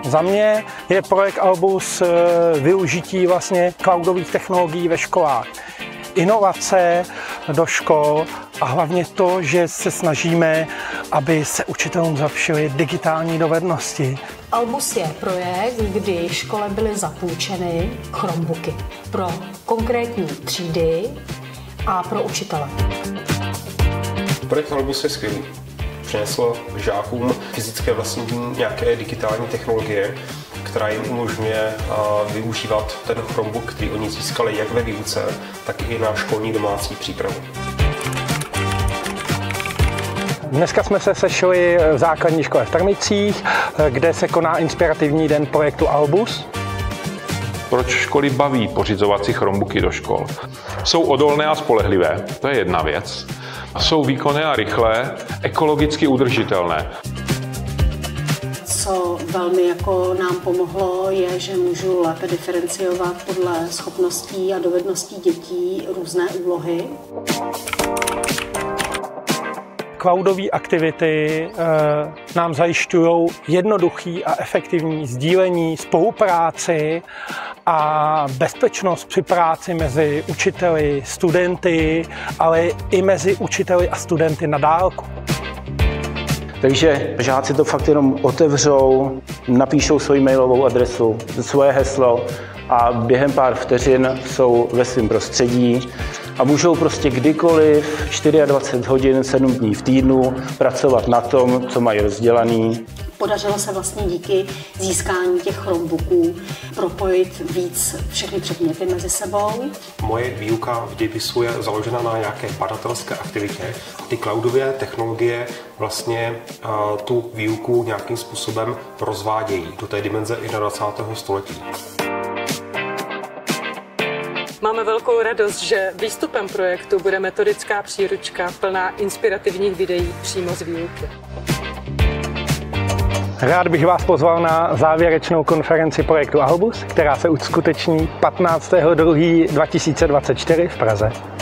Za mě je projekt Albus využití vlastně cloudových technologií ve školách. Inovace do škol a hlavně to, že se snažíme, aby se učitelům zlepšily digitální dovednosti. Albus je projekt, kdy škole byly zapůjčeny Chromebooky pro konkrétní třídy a pro učitele. Projekt Albus je skvělý. Přinesl žákům fyzické vlastnění nějaké digitální technologie, která jim umožňuje využívat ten Chromebook, který oni získali jak ve výuce, tak i na školní domácí přípravu. Dneska jsme se sešli v základní škole v Trmicích, kde se koná inspirativní den projektu Albus. Proč školy baví pořizovat si Chromebooky do škol? Jsou odolné a spolehlivé, to je jedna věc. Jsou výkonné a rychlé, ekologicky udržitelné. Co velmi nám pomohlo, je, že můžu lépe diferenciovat podle schopností a dovedností dětí různé úlohy. Cloudové aktivity nám zajišťují jednoduchý a efektivní sdílení, spolupráci a bezpečnost při práci mezi učiteli, studenty, ale i mezi učiteli a studenty na dálku. Takže žáci to fakt jenom otevřou, napíšou svoji mailovou adresu, svoje heslo a během pár vteřin jsou ve svém prostředí a můžou prostě kdykoliv 24 hodin, 7 dní v týdnu pracovat na tom, co mají rozdělaný. Podařilo se vlastně díky získání těch Chromebooků propojit víc všechny předměty mezi sebou. Moje výuka v dějepisu je založena na nějaké badatelské aktivitě. Ty cloudové technologie vlastně tu výuku nějakým způsobem rozvádějí do té dimenze 21. století. Máme velkou radost, že výstupem projektu bude metodická příručka plná inspirativních videí přímo z výuky. Rád bych vás pozval na závěrečnou konferenci projektu Albus, která se uskuteční 15.2.2024 v Praze.